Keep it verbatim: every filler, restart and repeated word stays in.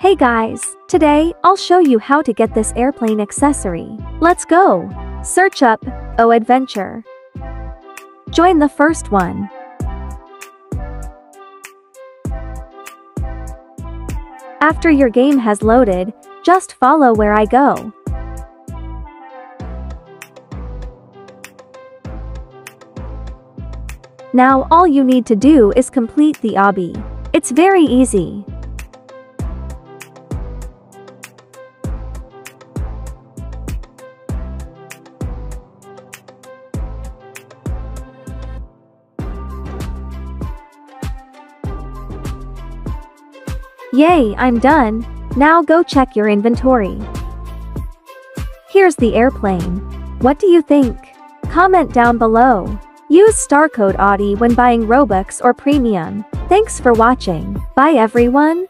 Hey guys, today I'll show you how to get this airplane accessory. Let's go! Search up O Adventure. Join the first one. After your game has loaded, just follow where I go. Now all you need to do is complete the obby. It's very easy. Yay, I'm done. Now go check your inventory. Here's the airplane. What do you think? Comment down below. Use Starcode Aati when buying Robux or Premium. Thanks for watching. Bye everyone.